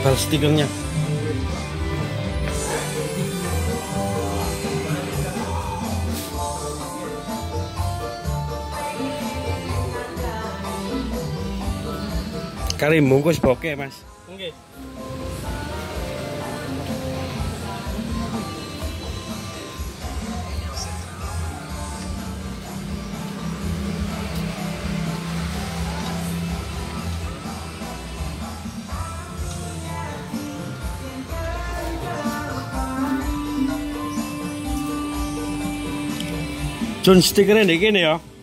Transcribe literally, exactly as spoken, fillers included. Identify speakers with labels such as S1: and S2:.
S1: Tebal stikernya. Kali bungkus bokeh, Mas.
S2: Nggih.
S1: Jun stikernya ndek kene ya.